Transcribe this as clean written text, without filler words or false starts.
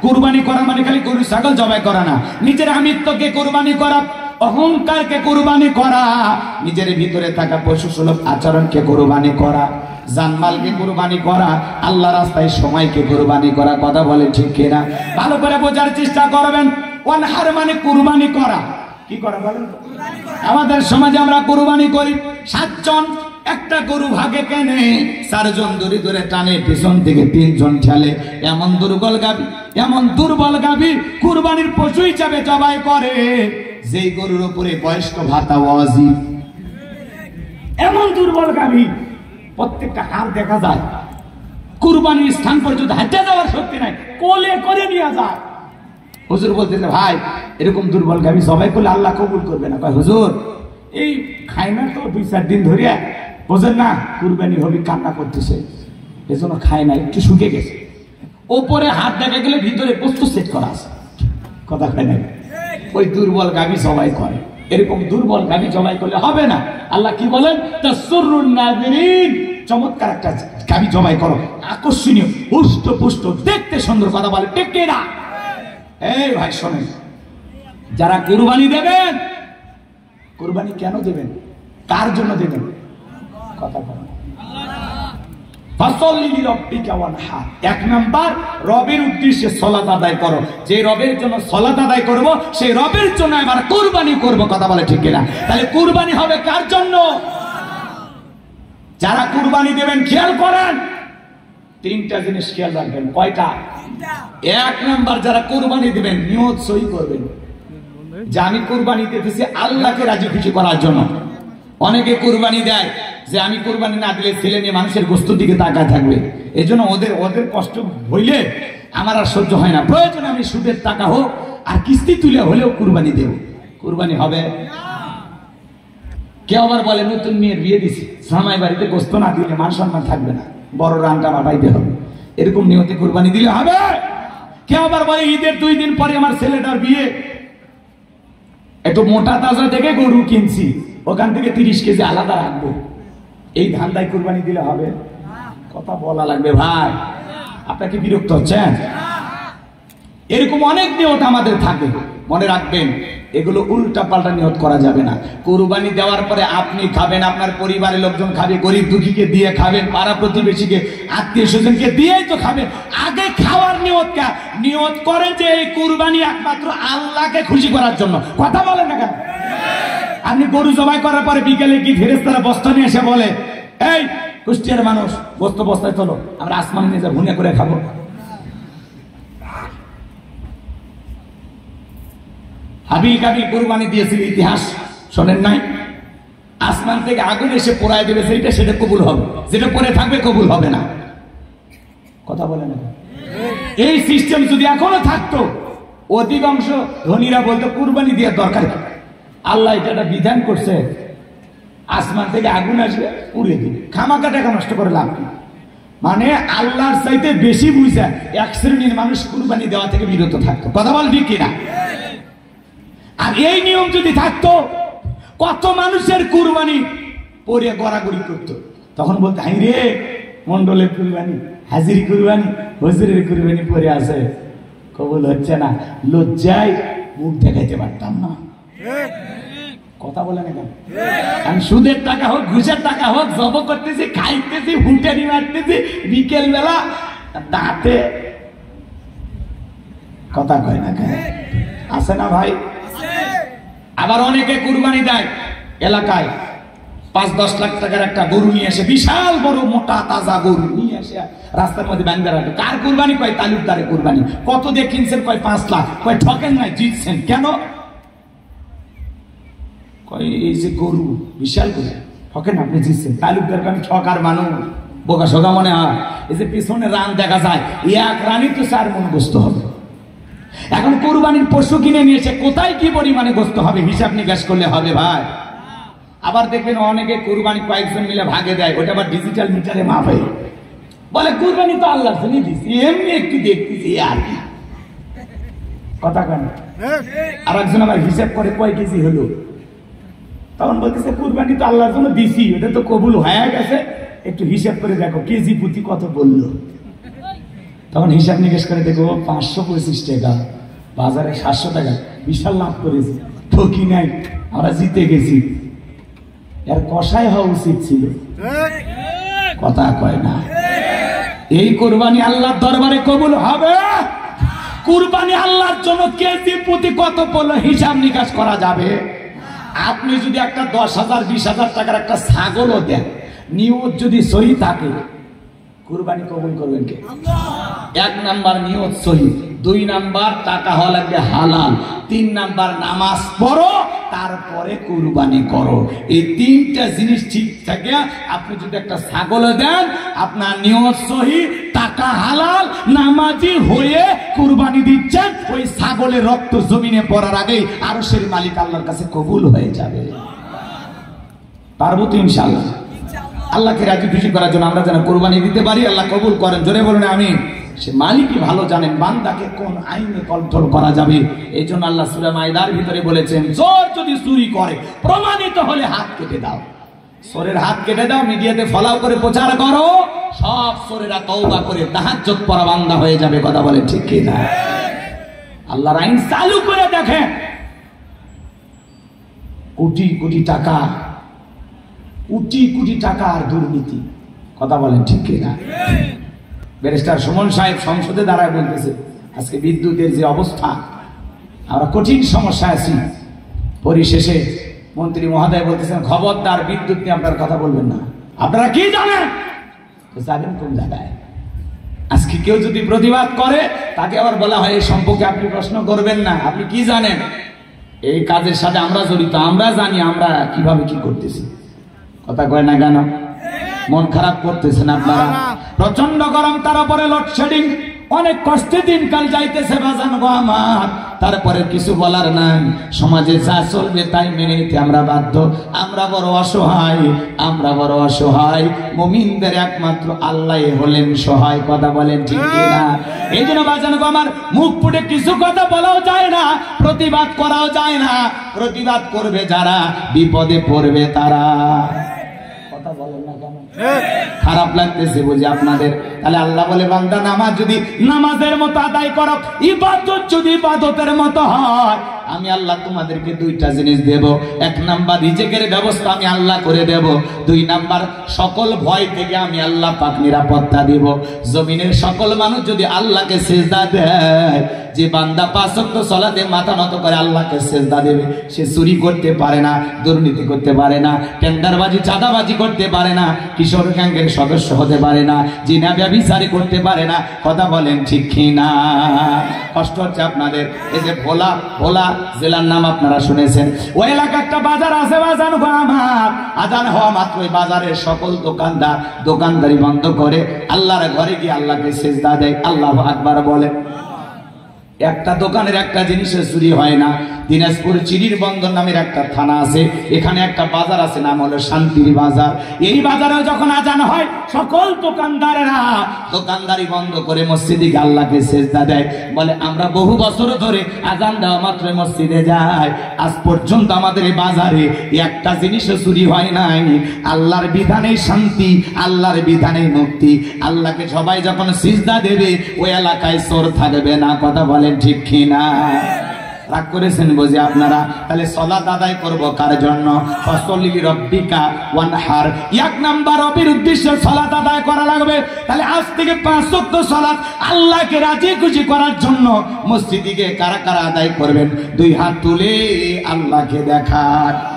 কুরবানি করা মানে খালি গরু ছাগল জবাই করা না, নিজের আমিত্বকে কুরবানি করা, অহংকারকে কুরবানি করা, নিজের ভিতরে থাকা পশু সুলভ আচরণকে কুরবানি করা, জানমালকে কুরবানি করা, আল্লাহ রাস্তায় সময়কে কুরবানি করা। কথা বলে ঠিক কিনা? ভালো করে বোঝার চেষ্টা করবেন। ওয়ানহার মানে কুরবানি করা। কি করা বলেন? আমাদের সমাজে আমরা কুরবানি করি, 7 জন একটা গরু ভাগে কেনে, 4 জন দড়ি ধরে টানে, পিছন থেকে 3 জন ঠেলে। এমন দুর্বল গাভী কুরবানির পশু হিসাবে জবাই করে যেই গরুর উপরে বয়স্ক ভাতা ওয়াজিব। এমন দুর্বল গাভী প্রত্যেকটা হাড় দেখা যায়, কুরবানির স্থান পর্যন্ত হাঁটে যাওয়ার শক্তি নাই, কোলে করে নিয়ে যায়। হুজুর বলতেছে, ভাই এরকম দুর্বল গাভী জবাই করলে আল্লাহ কবুল করবে না। কয় হুজুর এই খায় না তো 2-4 দিন ধরিয়া, বোঝেন না কুরবানি হবে, কান্না করতেছে, এজন্য খায় না, একটু শুকে গেছে। ওপরে হাত দেখা গেলে ভিতরে বস্তু সেট করা আছে। কথা খায় না, ওই দুর্বল গাভী জবাই করে। এরকম দুর্বল গাভী জবাই করলে হবে না। আল্লাহ কি বলেন? তাসরুন নাযিরিন, চমৎকার একটা গাভী জবাই করো, আকর্ষণীয়, পুষ্ট পুষ্ট, দেখতে সুন্দর। কথা বলে ঠিক কিনা? এই ভাই শোনেন, যারা কুরবানি দেবেন, কুরবানি কেন দেবেন, কার জন্য দেবেন? কথা বলেন। এক নাম্বার, রবের উদ্দেশ্যে সালাত আদায় করো। যে রবের জন্য সালাত আদায় করব, সেই রবের জন্য এবার কুরবানি করব। কথা বলে ঠিক কিনা? তাহলে কুরবানি হবে কার জন্য? যারা কুরবানি দেবেন খেয়াল করেন, 3টা জিনিস খেয়াল রাখবেন। কয়টা? 1 নাম্বার, যারা কুরবানি দেবেন নিয়ত সই করবেন যে আমি কুরবানি দিতেছি আল্লাহকে রাজি খুশি করার জন্য। অনেকে কুরবানি দেয় যে আমি কুরবানি না দিলে ছেলে নিয়ে মানুষের গোশতের দিকে তাকায় থাকবে, এই জন্য ওদের কষ্ট হইলে আমার আর সহ্য হয় না, প্রয়োজনে আমি সুদের টাকা হোক আর কিস্তি তুলে হলেও কুরবানি দেব। কুরবানি হবে। কেউ আবার বলে নতুন মেয়ের বিয়ে দিছি, জামাই বাড়িতে গোশত না দিলে মান সম্মান থাকবে না, বড় রানটা বাড়াইতে হবে, এরকম নিয়তে কুরবানি দিলে হবে। কেউ আবার বলে ঈদের 2 দিন পরে আমার ছেলেটার বিয়ে, একটু মোটা তাজা দেখে গরু কিনছি, ওখান থেকে 30 কেজি আলাদা রাখবো, এই ধান্দায় কুরবানি দিলে হবে? কথা বলা লাগবে ভাই। আপনাকে বিরক্ত হচ্ছেন? এরকম অনেক নিয়ত আমাদের থাকে, মনে রাখবেন এগুলো উল্টা পাল্টা নিয়ত করা যাবে না। কুরবানি দেওয়ার পরে আপনি খাবেন, আপনার পরিবারের লোকজন খাবে, গরিব দুঃখীকে দিয়ে খাবেন, পাড়া প্রতিবেশীকে, আত্মীয় স্বজনকে দিয়েই তো খাবেন। আগে খাওয়ার নিয়ত করেন যে এই কুরবানি একমাত্র আল্লাহকে খুশি করার জন্য। কথা বলেন না কেন? আপনি গরু জবাই করার পরে বিকেলে কি ফেরেশতারা বস্তা নিয়ে এসে বলে, এই কুষ্টিয়ার মানুষ বস্তায় চলো, আমরা আসমান নিয়ে যা ভুনে করে খাবো। হাবিল কাবিল কুরবানি দিয়েছিল, ইতিহাস শোনেন নাই? আসমান থেকে আগুন এসে পোড়ায় দেবে, সেটা কবুল হবে, যেটা পরে থাকবে কবুল হবে না। কথা বলে না? এই সিস্টেম যদি এখনো থাকতো, অধিকাংশ ধনীরা বলতো কুরবানি দেওয়ার দরকার কি, আল্লাহ এটা বিধান করছে, আসমান থেকে আগুন আসবে পুড়িয়ে দিবে, খামাকা টাকা নষ্ট করে লাভ কি। মানে আল্লাহর চাইতে বেশি বুঝা 1 শ্রেণীর মানুষ কুরবানি দেওয়া থেকে বিরত থাকতো। কথা বলবি কিনা? আর এই নিয়ম যদি থাকতো, কত মানুষের কুরবানি পরে গড়াগড়ি করতো, তখন বলতে হাই রে মন্ডলের কুরবানি, হাজিরি কুরবানি, হুজুরের কুরবানি পরে আছে, কবুল হচ্ছে না, লজ্জায় মুখ দেখাইতে পারতাম না। কথা বলে না কেন? আমি সুদের টাকা হোক, ঘুষের টাকা হোক, জব করতেছি, খাইতেছি, হুটেনি মারতেছি, বিকেল বেলা দাঁতে কথা কয় না কেন? আছে না ভাই? আবার অনেকে কুরবানি দেয় এলাকায় 5-10 লাখ টাকার একটা গরু নিয়ে এসে, বিশাল বড় মোটা তাজা গরু নিয়ে এসে রাস্তার মধ্যে বান্ধা রাখে। কার কুরবানি? কয় তালুকদারের কুরবানি। কত দিয়ে কিনছেন? কয় 5 লাখ। কয় ঠকেন নাই, জিতছেন। কেন? কয় এই যে গরু বিশাল গরু, ঠকেন আপনি, জিতছেন। তালুকদারকে আমি ঠকার মানুষ, বোকা সোকা মনে হয়। এই যে পিছনে রান দেখা যায়, 1 রানই তো 4 মণ গোশত হবে। এখন কুরবানির পশু কিনে নিয়েছে, কোথায় কি পরিমাণে গোশত হবে হিসাব নিকাশ করলে হবে ভাই। আবার দেখবেন অনেকে কুরবানি কয়েকজন মিলে ভাগে দেয়, ওটা আবার ডিজিটাল মিটারে মাপে, বলে কুরবানি তো আল্লাহর জন্য দিছি, এমনি একটু দেখতেছি আর কি। কথা কেন? আর একজন আবার হিসাব করে কয় কেজি হলো, তখন বলতেছে কুরবানি তো আল্লাহর জন্য দিছি, ওটা তো কবুল হয়ে গেছে, একটু হিসাব করে দেখো কেজি প্রতি কত বললো। তখন হিসাব নিকেশ করে দেখো 525 টাকা, বাজারে 700 টাকা, বিশাল লাভ করেছি, ঠকি নাই, আমরা জিতে গেছি। এর কষাই হওয়া উচিত ছিল, কথা কয় না। এই কুরবানি আল্লাহর দরবারে কবুল হবে? কুরবানি আল্লাহর জন্য কেজি প্রতি কত পড়লো হিসাব নিকাশ করা যাবে? আপনি যদি একটা 10,000 20,000 টাকার একটা ছাগলও দেন, নিয়ত যদি সহি থাকে, কুরবানি কবুল করবেন কে? 1 নাম্বার নিয়ত সহি, 2 নাম্বার টাকা হওয়া লাগবে হালাল, 3 নাম্বার নামাজ পড়ো, তারপরে কুরবানি করো। এই 3টা জিনিস ঠিক থাকে আপনি যদি একটা ছাগল দেন, আপনার নিয়ত সহি, টাকা হালাল, নামাজি হয়ে কুরবানি দিচ্ছেন, ওই ছাগলের রক্ত জমিনে পড়ার আগেই আরশের মালিক আল্লাহর কাছে কবুল হয়ে যাবে। পারবো তো ইনশাআল্লাহ? আল্লাহকে রাজি খুশি করার জন্য আমরা যেন কুরবানি দিতে পারি, আল্লাহ কবুল করেন। জোরে বলুন আমিন। সে মালিকই ভালো জানেন বান্দাকে কোন আইনে কন্ট্রোল করা যাবে। এই জন্য আল্লাহ সূরা মাইদার ভিতরে বলেছেন, চোর যদি চুরি করে প্রমাণিত হলে হাত কেটে দাও। চোরের হাত কেটে দাও, মিডিয়াতে ফলাও করে প্রচার করো, সব চোরেরা তওবা করে তাহাজ্জুদ পড়া বান্দা হয়ে যাবে। কথা বলেন ঠিক কি না? আল্লাহর আইন চালু করে দেখেন, কোটি কোটি টাকা, কোটি কোটি টাকা আর দুর্নীতি। কথা বলেন ঠিক কি না? ব্যারিস্টার সুমন সাহেব সংসদে দাঁড়ায় বলতেছে, আজকে বিদ্যুতের যে অবস্থা, আমরা কঠিন সমস্যায় আছি। পরিশেষে মন্ত্রী মহোদয় বলতেছেন, খবরদার বিদ্যুৎ নিয়ে আপনার কথা বলবেন না। আপনারা কি জানেন? যাবেন কোন জায়গায়? আজকে কেউ যদি প্রতিবাদ করে, তাকে আবার বলা হয় এই সম্পর্কে আপনি প্রশ্ন করবেন না, আপনি কি জানেন? এই কাজের সাথে আমরা জড়িত, আমরা জানি আমরা কিভাবে কি করতেছি। কথা কয় না কেন? মন খারাপ করতেছেন আপনারা? প্রচন্ড গরম, তার উপরে লোডশেডিং, অনেক কষ্টে দিনকাল যাইতেছে বাজান গো আমার। তারপরে কিছু বলার নাই, সমাজে যা চলবে তাই মেনে নিতে আমরা বাধ্য। আমরা বড় অসহায়, আমরা বড় অসহায়। মুমিনদের একমাত্র আল্লাহ হলেন সহায়। কথা বলেন ঠিক কিনা? এই জন্য বাজান গো আমার, মুখ ফুটে কিছু কথা বলাও যায় না, প্রতিবাদ করাও যায় না। প্রতিবাদ করবে যারা, বিপদে পড়বে তারা। কথা বলেন না কেন? খারাপ লাগতেছে বুঝি আপনাদের? তাহলে আল্লাহ বলে, বান্দা নামাজ যদি নামাজের মতো আদায় করো, ইবাদত যদি ইবাদতের মতো হয়, আমি আল্লাহ তোমাদেরকে 2টা জিনিস দেব। 1 নাম্বার রিজিকের ব্যবস্থা আমি আল্লাহ করে দেব। 2 নাম্বার সকল ভয় থেকে আমি আল্লাহ পাক নিরাপত্তা দেব। জমিনের সকল মানুষ যদি আল্লাহকে সিজদা দেয়, যে বান্দা 5 ওয়াক্ত সালাতে মাথা নত করে আল্লাহকে সিজদা দেবে, সে চুরি করতে পারে না, দুর্নীতি করতে পারে না, টেন্ডারবাজি চাঁদাবাজি করতে পারে না, কিশোর গ্যাংয়ের সদস্য হতে পারে না, জিনা ব্যভিচারী করতে পারে না। কথা বলেন ঠিক কি না? কষ্ট হচ্ছে আপনাদের? এই যে ভোলা, ভোলা জেলার নাম আপনারা শুনেছেন, ওই এলাকা একটা বাজার আছে বাজান গো আমার। আজান হওয়া মাত্রই বাজারের সকল দোকানদার দোকানদারি বন্ধ করে আল্লাহর ঘরে গিয়ে আল্লাহকে সিজদা দেয়, আল্লাহু আকবার বলে। একটা দোকানের একটা জিনিসের চুরি হয় না। দিনাজপুর চিরির বন্দর নামের একটা থানা আছে, এখানে একটা বাজার আছে, নাম হলো শান্তির বাজার। এই বাজারে যখন আজান হয়, সকল দোকানদারেরা দোকানদারি বন্ধ করে মসজিদে গিয়ে আল্লাহকে সিজদা দেয়। বলে, আমরা বহু বছর ধরে আজান দেওয়া মাত্র মসজিদে যাই, আজ পর্যন্ত আমাদের এই বাজারে একটা জিনিসও চুরি হয় নাই। আল্লাহর বিধানে শান্তি, আল্লাহর বিধানে মুক্তি। আল্লাহকে সবাই যখন সিজদা দেবে, ওই এলাকায় চোর থাকবে না। কথা বলেন ঠিক কিনা? রাগ করেছেন বুঝি আপনারা? তাহলে সালাত আদায় করব কার জন্য? ফাসল্লি লিরাব্বিকা ওয়ানহার। 1 নাম্বার রবের উদ্দেশ্যে সালাত আদায় করা লাগবে। তাহলে আজ থেকে 5 ওয়াক্ত সালাত আল্লাহকে রাজি খুশি করার জন্য মসজিদে গিয়ে কারা কারা আদায় করবেন? 2 হাত তুলে আল্লাহকে দেখান।